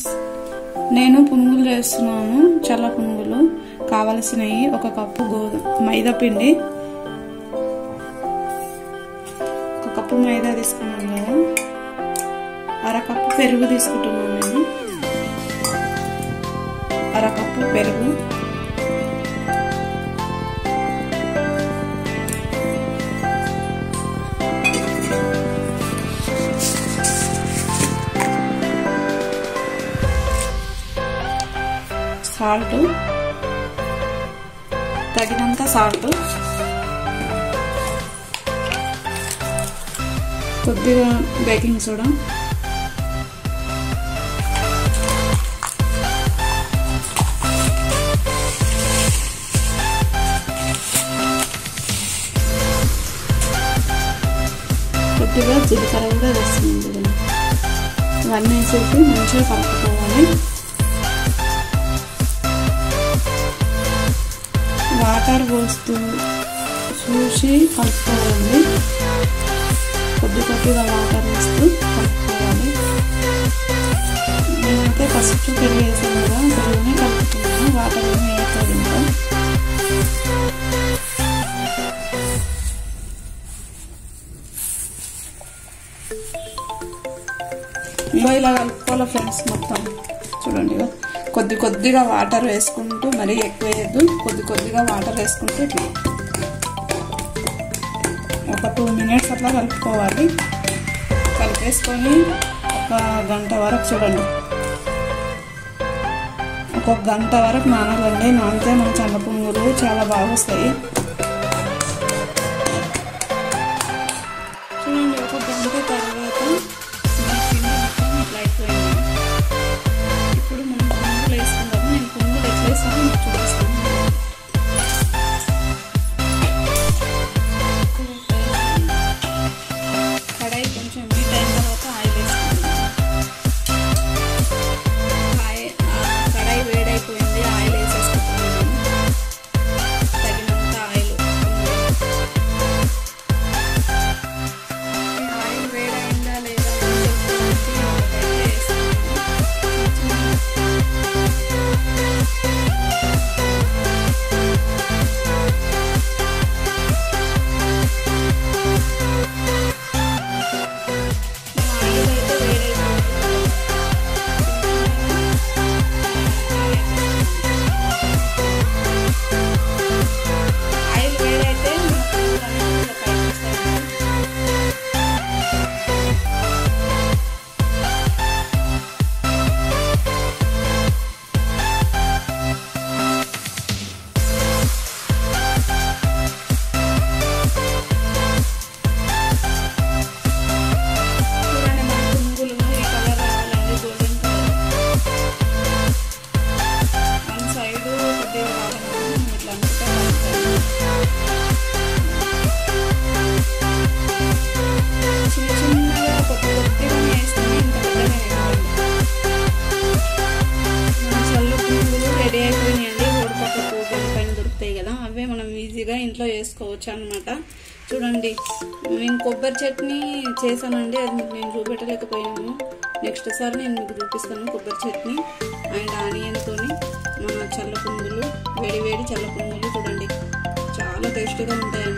నేను పునుగులు చేస్తున్నాను, చల్ల పునుగులు. కావలసినవి 1 కప్పు మైదా పిండి, 1 కప్పు మైదా తీసుకున్నాను కదా, 1/2 కప్పు పెరుగు తీసుకుంటున్నాను నేను, 1/2 కప్పు పెరుగు, సాల్ట్, తగినంత సాల్ట్, కొద్దిగా బేకింగ్ సోడా, కొద్దిగా జీలకర్ర కూడా వేస్తుంది. ఇవన్నీ వేసేసి మంచిగా కలుపుకోవాలి. వాటర్ పోస్తూ చూసి కలుపుకోవాలి. కొద్దిగా వాటర్ వేస్తూ కలుపుకోవాలి. నేనైతే ఫస్ట్ పెరుగు వేసాను కదా, పెరుగుని కలుపుతున్నాను, వాటర్ ఏమి వేయట్లేదు. ఇంకా ఇలా కలుపుకోవాలి ఫ్రెండ్స్. మొత్తం చూడండి, కొద్దిగా వాటర్ వేసుకుంటూ, మరీ ఎక్కువ వేయద్దు, కొద్దిగా వాటర్ వేసుకుంటూ ఇట్లా ఒక 2 మినిట్స్ అట్లా కలుపుకోవాలి. కలిపేసుకొని 1 గంట వరకు చూడండి, 1 గంట వరకు నానాలండి. నానితే మన చల్ల పునుగులు చాలా బాగా వస్తాయి. చూడండి, 1 గంట తర్వాత ఇట్లా అయిపోయింది. ఇప్పుడు మనం పునుగులు వేసుకుందాము. నేను పునుగులు ఎట్లా వేస్తానో మీకు చూపిస్తాను. కడాయి కొంచెం హీట్ అయిన తర్వాత ఆయిల్ వేసుకుందాం. కడాయి వేడైపోయింది, ఆయిల్ వేసేసుకుంటాను. తగినంత ఆయిల్. ఆయిల్ వేడైందా లేదా రెడీ అయిపోయినాయండి. ఓడిపక్క పోటీ పైన దొరుకుతాయి కదా, అవే మనం ఈజీగా ఇంట్లో చేసుకోవచ్చు అనమాట. చూడండి, నేను కొబ్బరి చట్నీ చేశానండి, అది మీకు నేను చూపెట్టలేకపోయాను. నెక్స్ట్ సారి నేను మీకు చూపిస్తాను కొబ్బరి చట్నీ అండ్ ఆనియన్తో మన చల్ల పునుగులు, వేడి చల్ల పునుగులు. చూడండి, చాలా టేస్టీగా ఉంటాయండి.